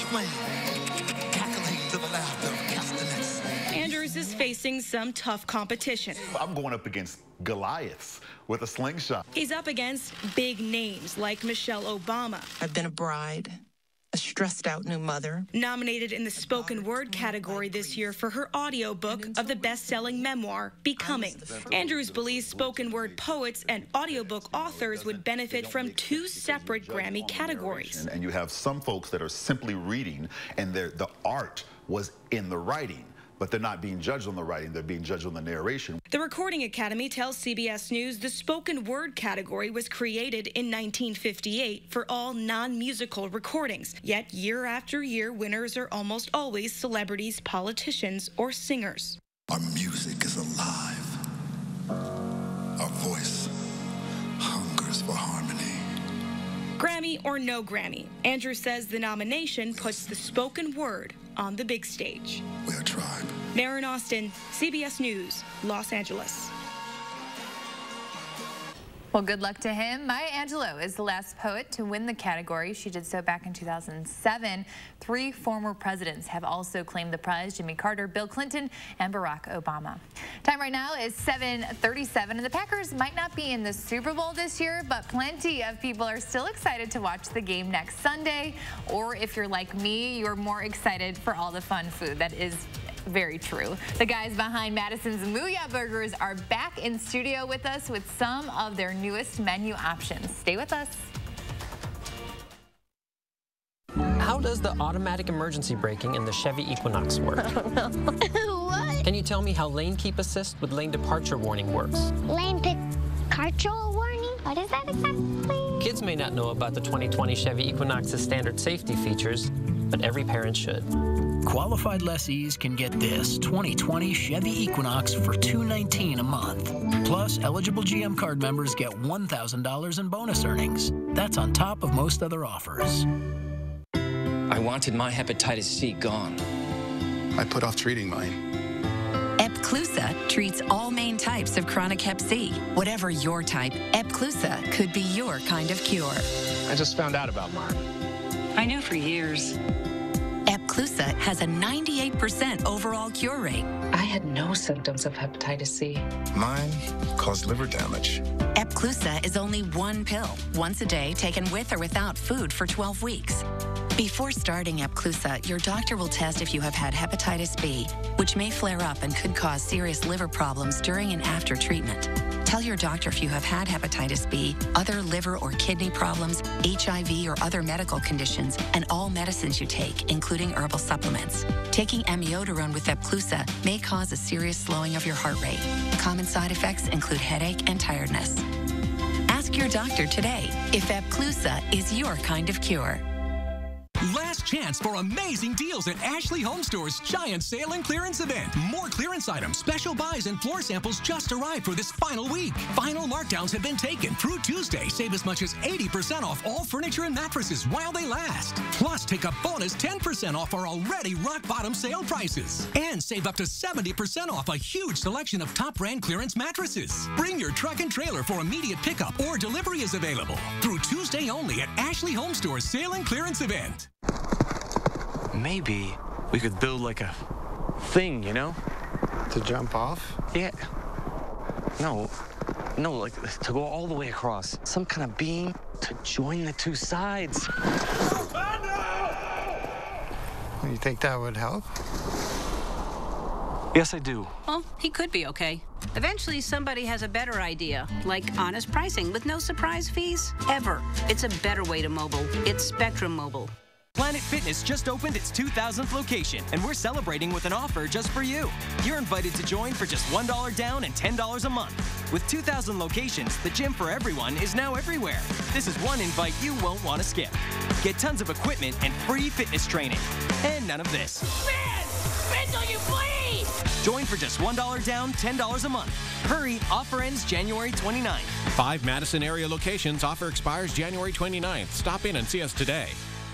Andrews is facing some tough competition. I'm going up against Goliaths with a slingshot. He's up against big names like Michelle Obama. I've been a bride, a stressed out new mother. Nominated in the spoken word category this year for her audiobook of the best-selling memoir, Becoming. Andrews believes spoken word poets and audiobook authors would benefit from two separate Grammy categories. And you have some folks that are simply reading, and the art was in the writing, but they're not being judged on the writing, they're being judged on the narration. The Recording Academy tells C B S News the spoken word category was created in nineteen fifty-eight for all non-musical recordings. Yet year after year, winners are almost always celebrities, politicians, or singers. Our music is alive. Our voice hungers for harmony. Grammy or no Grammy, Andrew says the nomination puts the spoken word on the big stage. We're a tribe. Maren Austin, C B S News, Los Angeles. Well, good luck to him. Maya Angelou is the last poet to win the category. She did so back in two thousand seven. Three former presidents have also claimed the prize: Jimmy Carter, Bill Clinton, and Barack Obama. Time right now is seven thirty-seven, and the Packers might not be in the Super Bowl this year, but plenty of people are still excited to watch the game next Sunday. Or if you're like me, you're more excited for all the fun food. That is very true. The guys behind Madison's Mooyah Burgers are back in studio with us with some of their newest menu options. Stay with us. How does the automatic emergency braking in the Chevy Equinox work? I don't know. What? Can you tell me how lane keep assist with lane departure warning works? Lane departure warning? What is that exactly? Kids may not know about the twenty twenty Chevy Equinox's standard safety features, but every parent should. Qualified lessees can get this twenty twenty Chevy Equinox for two hundred nineteen dollars a month. Plus, eligible G M card members get one thousand dollars in bonus earnings. That's on top of most other offers. I wanted my hepatitis C gone. I put off treating mine. Epclusa treats all main types of chronic hep C. Whatever your type, Epclusa could be your kind of cure. I just found out about mine. I knew for years. Epclusa Epclusa has a ninety-eight percent overall cure rate. I had no symptoms of hepatitis C. Mine caused liver damage. Epclusa is only one pill, once a day, taken with or without food for twelve weeks. Before starting Epclusa, your doctor will test if you have had hepatitis B, which may flare up and could cause serious liver problems during and after treatment. Tell your doctor if you have had hepatitis B, other liver or kidney problems, H I V or other medical conditions, and all medicines you take, including herbal supplements. Taking amiodarone with Epclusa may cause a serious slowing of your heart rate. Common side effects include headache and tiredness. Ask your doctor today if Epclusa is your kind of cure. Last chance for amazing deals at Ashley Home Store's giant sale and clearance event. More clearance items, special buys, and floor samples just arrived for this final week. Final markdowns have been taken. Through Tuesday, save as much as eighty percent off all furniture and mattresses while they last. Plus, take a bonus ten percent off our already rock-bottom sale prices. And save up to seventy percent off a huge selection of top brand clearance mattresses. Bring your truck and trailer for immediate pickup or delivery is available. Through Tuesday only at Ashley Home Store's sale and clearance event. Maybe we could build like a thing, you know? To jump off? Yeah. No, no, like to go all the way across. Some kind of beam to join the two sides. You think that would help? Yes, I do. Well, he could be okay. Eventually, somebody has a better idea, like honest pricing with no surprise fees, ever. It's a better way to mobile. It's Spectrum Mobile. Planet Fitness just opened its two thousandth location, and we're celebrating with an offer just for you. You're invited to join for just one dollar down and ten dollars a month. With two thousand locations, the gym for everyone is now everywhere. This is one invite you won't want to skip. Get tons of equipment and free fitness training. And none of this. Man! Spindle, you please! Join for just one dollar down, ten dollars a month. Hurry, offer ends January twenty-ninth. Five Madison area locations. Offer expires January twenty-ninth. Stop in and see us today.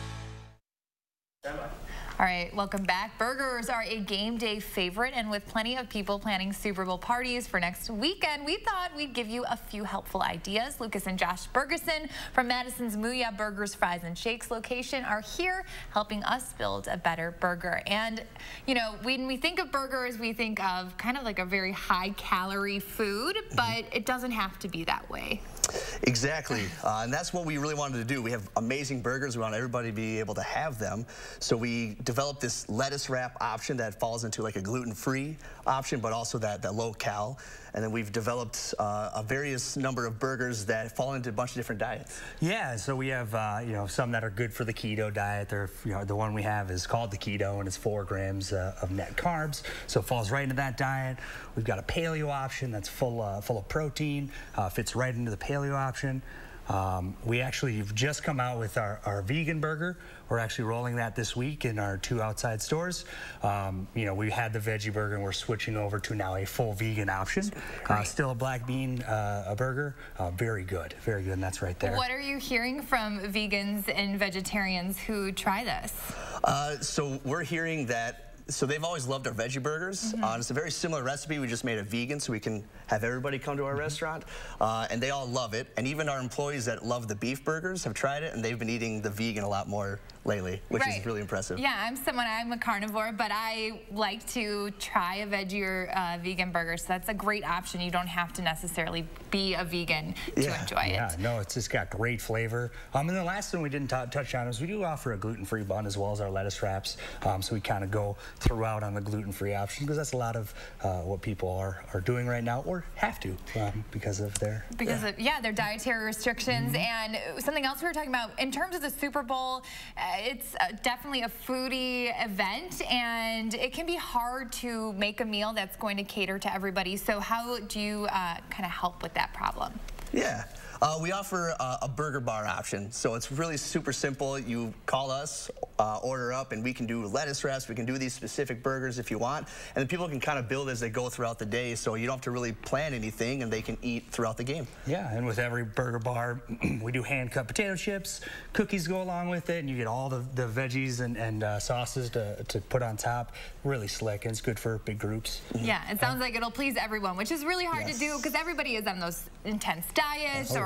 All right, welcome back. Burgers are a game day favorite, and with plenty of people planning Super Bowl parties for next weekend, we thought we'd give you a few helpful ideas. Lucas and Josh Bergeson from Madison's Mooyah Burgers, Fries, and Shakes location are here helping us build a better burger. And, you know, when we think of burgers, we think of kind of like a very high-calorie food, but it doesn't have to be that way. Exactly, uh, and that's what we really wanted to do. We have amazing burgers. We want everybody to be able to have them. So we developed this lettuce wrap option that falls into like a gluten-free option, but also that, that low-cal. And then we've developed uh, a various number of burgers that fall into a bunch of different diets. Yeah, so we have uh, you know, some that are good for the keto diet. They're, you know, the one we have is called the keto, and it's four grams uh, of net carbs, so it falls right into that diet. We've got a paleo option that's full uh, full of protein, uh, fits right into the paleo option. Um, we actually have just come out with our, our vegan burger. We're actually rolling that this week in our two outside stores. Um, you know, we had the veggie burger, and we're switching over to now a full vegan option. Uh, still a black bean uh, a burger. Uh, very good, very good, and that's right there. What are you hearing from vegans and vegetarians who try this? Uh, so we're hearing that. So they've always loved our veggie burgers. Mm-hmm. uh, it's a very similar recipe. We just made it vegan so we can have everybody come to our mm-hmm. restaurant. Uh, and they all love it. And even our employees that love the beef burgers have tried it, and they've been eating the vegan a lot more lately, which right. is really impressive. Yeah, I'm someone, I'm a carnivore, but I like to try a veggie or uh, vegan burger. So that's a great option. You don't have to necessarily be a vegan to yeah. enjoy it. Yeah, no, it's just got great flavor. Um, and the last thing we didn't touch on is we do offer a gluten-free bun as well as our lettuce wraps. Um, so we kind of go throughout on the gluten-free option because that's a lot of uh, what people are, are doing right now or have to um, because of their because yeah. of yeah their dietary restrictions. Mm-hmm. And something else we were talking about in terms of the Super Bowl, uh, it's uh, definitely a foodie event, and it can be hard to make a meal that's going to cater to everybody. So how do you uh, kind of help with that problem? Yeah. Uh, we offer uh, a burger bar option, so it's really super simple. You call us, uh, order up, and we can do lettuce wraps. We can do these specific burgers if you want, and then people can kind of build as they go throughout the day, so you don't have to really plan anything, and they can eat throughout the game. Yeah, and with every burger bar, we do hand-cut potato chips, cookies go along with it, and you get all the, the veggies and, and uh, sauces to, to put on top. Really slick, and it's good for big groups. Yeah, it sounds uh, like it'll please everyone, which is really hard yes. to do because everybody is on those intense diets or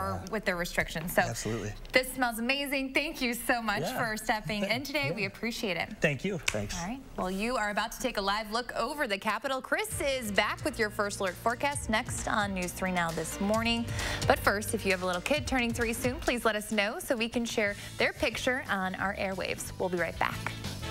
or yeah. with their restrictions. So absolutely. This smells amazing. Thank you so much yeah. for stepping in today. Yeah. We appreciate it. Thank you. Thanks. All right. Well, you are about to take a live look over the Capitol. Chris is back with your First Alert forecast next on News three Now this morning. But first, if you have a little kid turning three soon, please let us know so we can share their picture on our airwaves. We'll be right back.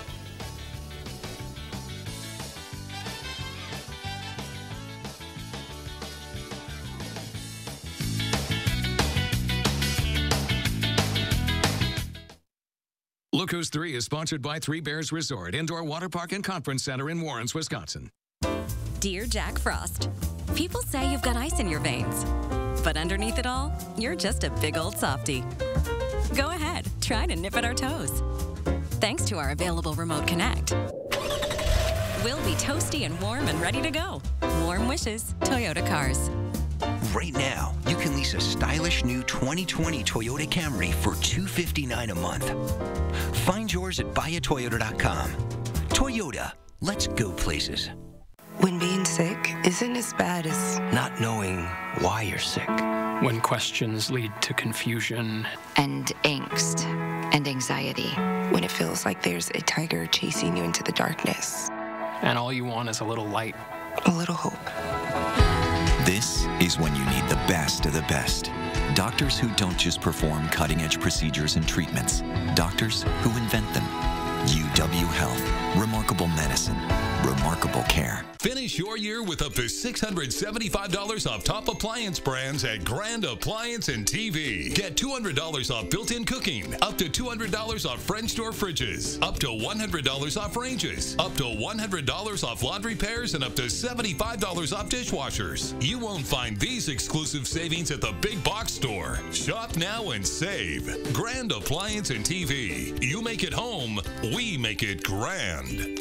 Look Who's three is sponsored by Three Bears Resort, Indoor Water Park and Conference Center in Warrens, Wisconsin. Dear Jack Frost, people say you've got ice in your veins, but underneath it all, you're just a big old softie. Go ahead, try to nip at our toes. Thanks to our available Remote Connect, we'll be toasty and warm and ready to go. Warm wishes, Toyota Cars. Right now, you can lease a stylish new twenty twenty Toyota Camry for two hundred fifty-nine dollars a month. Find yours at buy a toyota dot com. Toyota, let's go places. When being sick isn't as bad as not knowing why you're sick. When questions lead to confusion. And angst and anxiety. When it feels like there's a tiger chasing you into the darkness. And all you want is a little light. A little hope. This is when you need the best of the best. Doctors who don't just perform cutting-edge procedures and treatments. Doctors who invent them. U W Health. Remarkable medicine. Remarkable care. Finish your year with up to six hundred seventy-five dollars off top appliance brands at Grand Appliance and T V. Get two hundred dollars off built-in cooking, up to two hundred dollars off French door fridges, up to one hundred dollars off ranges, up to one hundred dollars off laundry pairs, and up to seventy-five dollars off dishwashers. You won't find these exclusive savings at the big box store. Shop now and save. Grand Appliance and T V. You make it home, we make it grand.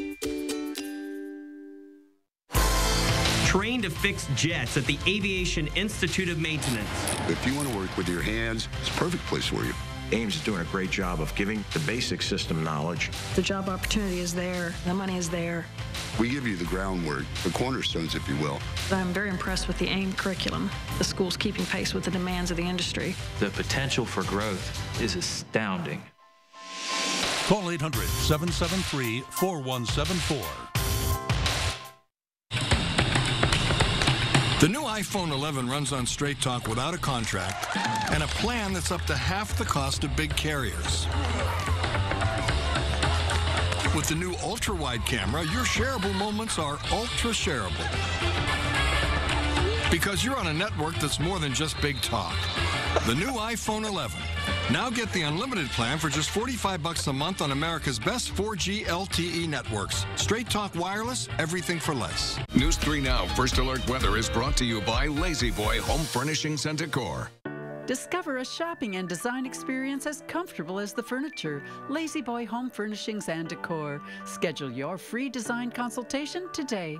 Trained to fix jets at the Aviation Institute of Maintenance. If you want to work with your hands, it's a perfect place for you. Ames is doing a great job of giving the basic system knowledge. The job opportunity is there, the money is there. We give you the groundwork, the cornerstones, if you will. I'm very impressed with the AIM curriculum. The school's keeping pace with the demands of the industry. The potential for growth is astounding. Call eight hundred, seven seven three, four one seven four. The new iPhone eleven runs on Straight Talk without a contract and a plan that's up to half the cost of big carriers. With the new ultra-wide camera, your shareable moments are ultra-shareable. Because you're on a network that's more than just big talk. The new iPhone eleven. Now get the unlimited plan for just forty-five bucks a month on America's best four G L T E networks. Straight Talk Wireless, everything for less. News three Now First Alert Weather is brought to you by Lazy Boy Home Furnishings and Decor. Discover a shopping and design experience as comfortable as the furniture. Lazy Boy Home Furnishings and Decor. Schedule your free design consultation today.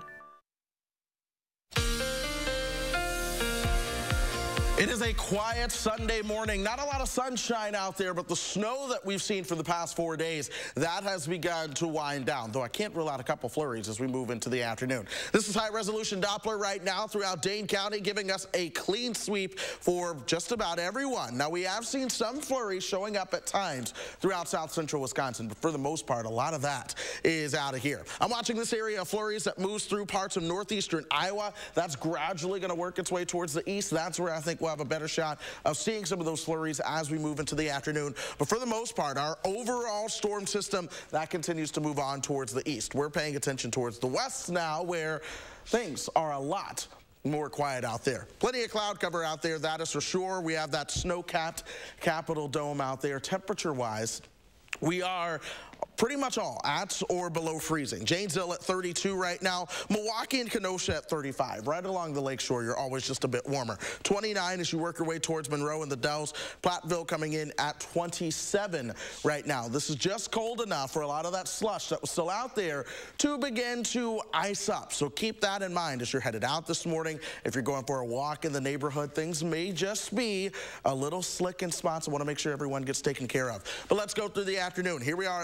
It is a quiet Sunday morning. Not a lot of sunshine out there, but the snow that we've seen for the past four days, that has begun to wind down, though I can't rule out a couple flurries as we move into the afternoon. This is high-resolution Doppler right now throughout Dane County, giving us a clean sweep for just about everyone. Now, we have seen some flurries showing up at times throughout south central Wisconsin, but for the most part, a lot of that is out of here. I'm watching this area of flurries that moves through parts of northeastern Iowa. That's gradually going to work its way towards the east. That's where I think we'll have a better shot of seeing some of those flurries as we move into the afternoon. But for the most part, our overall storm system, that continues to move on towards the east. We're paying attention towards the west now, where things are a lot more quiet out there. Plenty of cloud cover out there, that is for sure. We have that snow-capped Capitol Dome out there. Temperature-wise, we are pretty much all at or below freezing. Janesville at thirty-two right now. Milwaukee and Kenosha at thirty-five. Right along the lakeshore, you're always just a bit warmer. twenty-nine as you work your way towards Monroe and the Dells. Platteville coming in at twenty-seven right now. This is just cold enough for a lot of that slush that was still out there to begin to ice up. So keep that in mind as you're headed out this morning. If you're going for a walk in the neighborhood, things may just be a little slick in spots. I want to make sure everyone gets taken care of. But let's go through the afternoon. Here we are at lunchtime.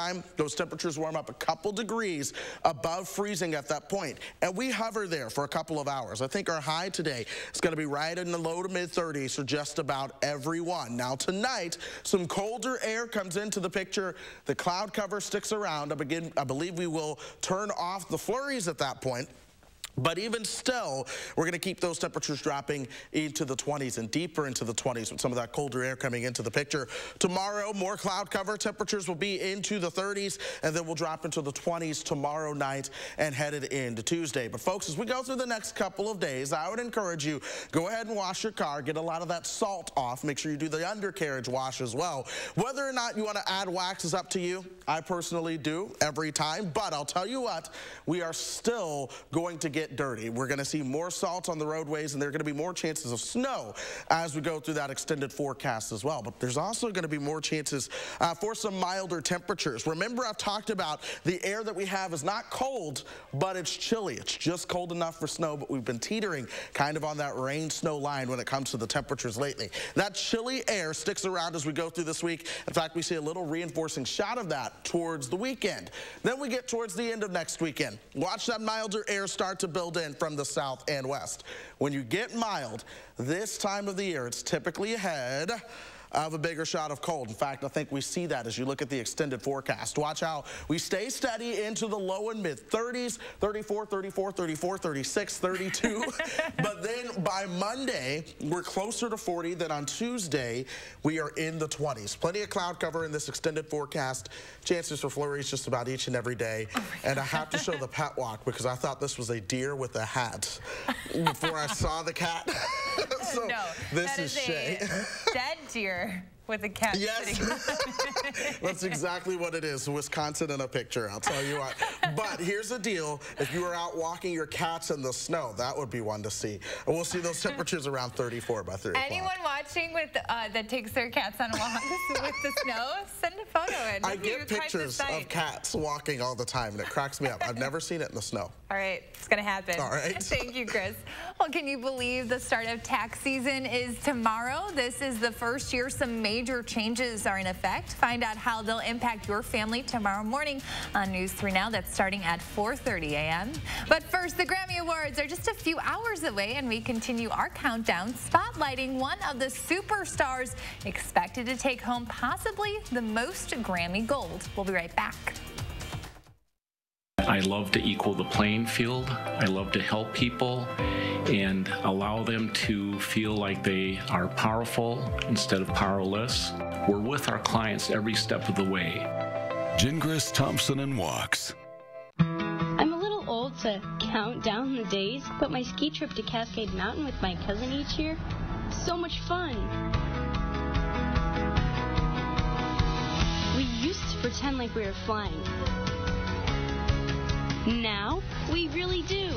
time, those temperatures warm up a couple degrees above freezing at that point. And we hover there for a couple of hours. I think our high today is going to be right in the low to mid thirties for just about everyone. Now tonight, some colder air comes into the picture. The cloud cover sticks around. I, begin, I believe we will turn off the flurries at that point. But even still, we're going to keep those temperatures dropping into the twenties and deeper into the twenties with some of that colder air coming into the picture. Tomorrow, more cloud cover. Temperatures will be into the thirties, and then we'll drop into the twenties tomorrow night and headed into Tuesday. But folks, as we go through the next couple of days, I would encourage you, go ahead and wash your car, get a lot of that salt off. Make sure you do the undercarriage wash as well. Whether or not you want to add wax is up to you. I personally do every time, but I'll tell you what, we are still going to get dirty. We're going to see more salt on the roadways, and there are going to be more chances of snow as we go through that extended forecast as well. But there's also going to be more chances uh, for some milder temperatures. Remember, I've talked about the air that we have is not cold, but it's chilly. It's just cold enough for snow, but we've been teetering kind of on that rain-snow line when it comes to the temperatures lately. That chilly air sticks around as we go through this week. In fact, we see a little reinforcing shot of that towards the weekend. Then we get towards the end of next weekend. Watch that milder air start to build in from the south and west. When you get mild, this time of the year, it's typically ahead of a bigger shot of cold. In fact, I think we see that as you look at the extended forecast. Watch how we stay steady into the low and mid thirties, thirty-four, thirty-four, thirty-four, thirty-six, thirty-two. But then by Monday, we're closer to forty. Then on Tuesday, we are in the twenties. Plenty of cloud cover in this extended forecast. Chances for flurries just about each and every day. Oh and I have to show the pet walk because I thought this was a deer with a hat before I saw the cat. So no, this that is, is Shay. A dead deer with a cat yes. sitting. That's exactly what it is. Wisconsin in a picture, I'll tell you what. But here's the deal. If you were out walking your cats in the snow, that would be one to see. And we'll see those temperatures around thirty-four by three o'clock. Anyone watching with uh, that takes their cats on walks with the snow, send a photo in. I get pictures of cats walking all the time, and it cracks me up. I've never seen it in the snow. All right, it's going to happen. All right. Thank you, Chris. Well, can you believe the start of tax season is tomorrow? This is the first year some major changes are in effect. Find out how they'll impact your family tomorrow morning on News three Now. That's starting at four thirty a m But first, the Grammy Awards are just a few hours away, and we continue our countdown, spotlighting one of the superstars expected to take home possibly the most Grammy gold. We'll be right back. I love to equal the playing field. I love to help people and allow them to feel like they are powerful instead of powerless. We're with our clients every step of the way. Gingras, Thompson and Walks. I'm a little old to count down the days, but my ski trip to Cascade Mountain with my cousin each year, so much fun. We used to pretend like we were flying. Now, we really do.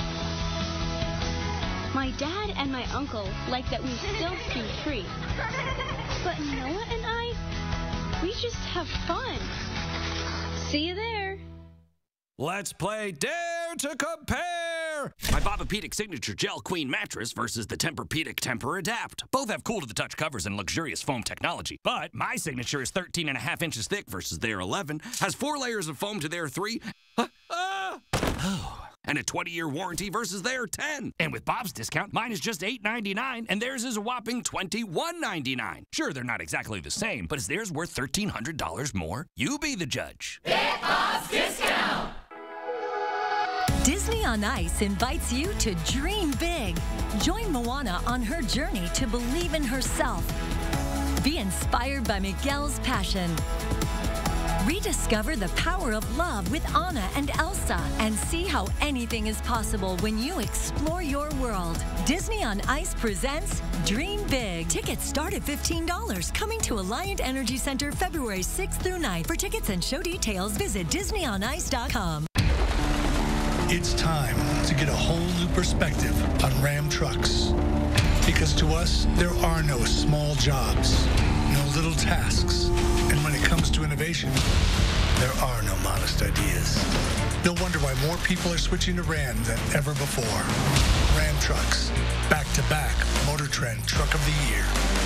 My dad and my uncle like that we still ski free. But Noah and I, we just have fun. See you there. Let's play Dare to Compare! My Bobapedic Signature Gel Queen Mattress versus the Tempur-Pedic Tempur Adapt. Both have cool-to-the-touch covers and luxurious foam technology. But my Signature is thirteen and a half inches thick versus their eleven, has four layers of foam to their three, uh, uh, oh, and a twenty-year warranty versus their ten. And with Bob's discount, mine is just eight ninety-nine, and theirs is a whopping twenty-one ninety-nine. Sure, they're not exactly the same, but is theirs worth thirteen hundred dollars more? You be the judge. Get Bob's discount! Disney on Ice invites you to dream big. Join Moana on her journey to believe in herself. Be inspired by Miguel's passion. Rediscover the power of love with Anna and Elsa and see how anything is possible when you explore your world. Disney on Ice presents Dream Big. Tickets start at fifteen dollars. Coming to Alliant Energy Center February sixth through ninth. For tickets and show details, visit disney on ice dot com. It's time to get a whole new perspective on Ram trucks. Because to us, there are no small jobs, no little tasks. And when it comes to innovation, there are no modest ideas. No wonder why more people are switching to Ram than ever before. Ram trucks, back-to-back Motor Trend Truck of the Year.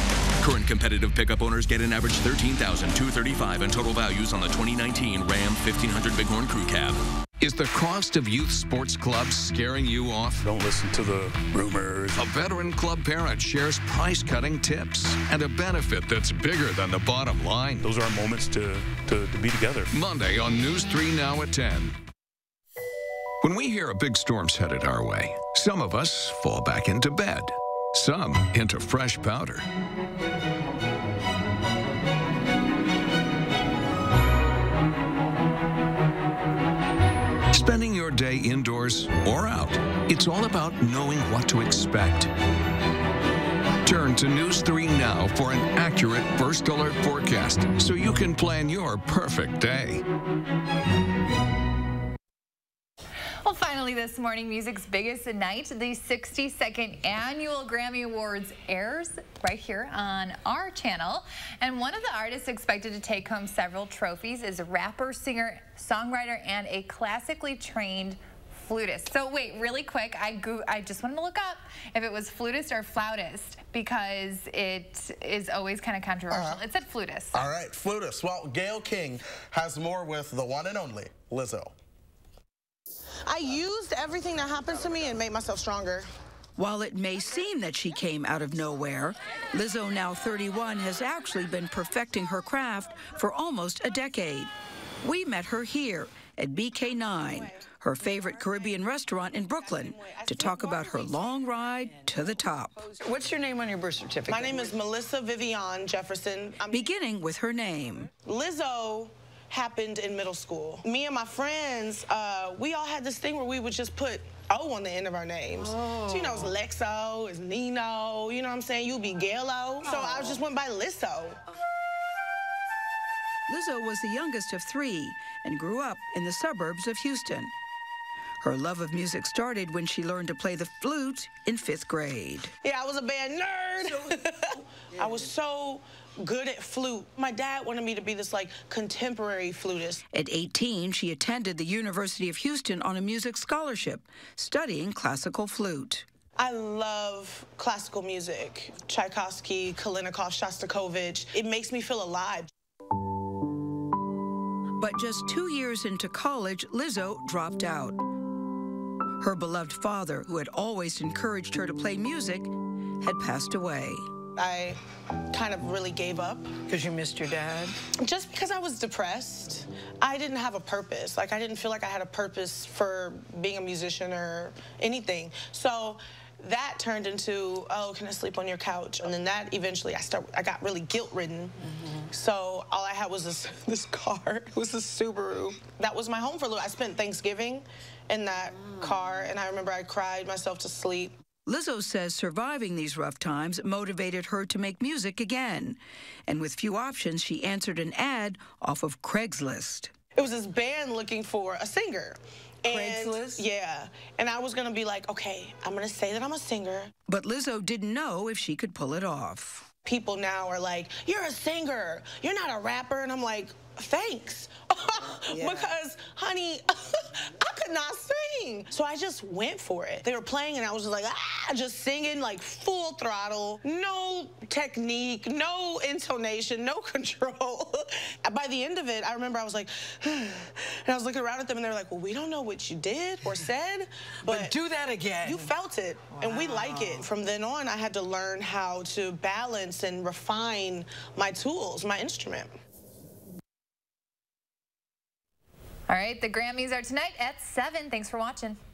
Current competitive pickup owners get an average thirteen thousand two hundred thirty-five dollars in total values on the twenty nineteen Ram fifteen hundred Bighorn Crew Cab. Is the cost of youth sports clubs scaring you off? Don't listen to the rumors. A veteran club parent shares price-cutting tips and a benefit that's bigger than the bottom line. Those are moments to, to, to be together. Monday on News three Now at ten. When we hear a big storm's headed our way, some of us fall back into bed. Some into fresh powder. Spending your day indoors or out, it's all about knowing what to expect. Turn to News three Now for an accurate first alert forecast so you can plan your perfect day. Well, finally this morning, music's biggest night, the sixty-second Annual Grammy Awards airs right here on our channel. And one of the artists expected to take home several trophies is a rapper, singer, songwriter, and a classically trained flutist. So wait, really quick, I go I just wanted to look up if it was flutist or flautist because it is always kind of controversial. Uh-huh. It said flutist. All right, flutist. Well, Gayle King has more with the one and only Lizzo. I used everything that happens to me and made myself stronger. While it may seem that she came out of nowhere, Lizzo, now thirty-one, has actually been perfecting her craft for almost a decade. We met her here at B K nine, her favorite Caribbean restaurant in Brooklyn, to talk about her long ride to the top. What's your name on your birth certificate? My name is Melissa Vivian Jefferson. I'm Beginning with her name. Lizzo happened in middle school. Me and my friends, uh, we all had this thing where we would just put O on the end of our names. Oh. So, you know, it's Lexo, it's Nino, you know what I'm saying? You'd be Gaylo. So I just went by Lizzo. Lizzo was the youngest of three and grew up in the suburbs of Houston. Her love of music started when she learned to play the flute in fifth grade. Yeah, I was a band nerd. I was so good at flute. My dad wanted me to be this, like, contemporary flutist. At eighteen, she attended the University of Houston on a music scholarship, studying classical flute. I love classical music. Tchaikovsky, Kalinikov, Shostakovich. It makes me feel alive. But just two years into college, Lizzo dropped out. Her beloved father, who had always encouraged her to play music, had passed away. I kind of really gave up. Because you missed your dad? Just because I was depressed. I didn't have a purpose. Like, I didn't feel like I had a purpose for being a musician or anything. So that turned into, oh, can I sleep on your couch? And then that eventually, I start, I got really guilt-ridden. Mm-hmm. So all I had was this, this car. It was a Subaru. That was my home for a little. I spent Thanksgiving in that mm. car, and I remember I cried myself to sleep. Lizzo says surviving these rough times motivated her to make music again. And with few options, she answered an ad off of Craigslist. It was this band looking for a singer. And, Craigslist? Yeah. And I was going to be like, okay, I'm going to say that I'm a singer. But Lizzo didn't know if she could pull it off. People now are like, you're a singer. You're not a rapper. And I'm like, thanks. Yeah. Because, honey, I could not sing. So I just went for it. They were playing, and I was just like, ah, just singing, like, full throttle. No technique, no intonation, no control. By the end of it, I remember I was like, and I was looking around at them, and they were like, well, we don't know what you did or said, but, but do that again. You felt it, wow. And we like it. From then on, I had to learn how to balance and refine my tools, my instrument. All right, the Grammys are tonight at seven. Thanks for watching.